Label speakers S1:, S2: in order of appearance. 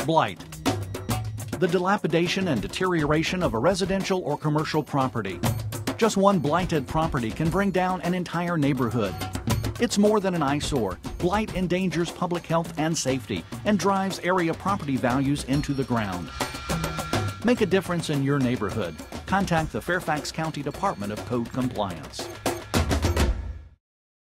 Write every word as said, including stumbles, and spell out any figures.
S1: Blight. The dilapidation and deterioration of a residential or commercial property. Just one blighted property can bring down an entire neighborhood. It's more than an eyesore. Blight endangers public health and safety and drives area property values into the ground. Make a difference in your neighborhood. Contact the Fairfax County Department of Code Compliance.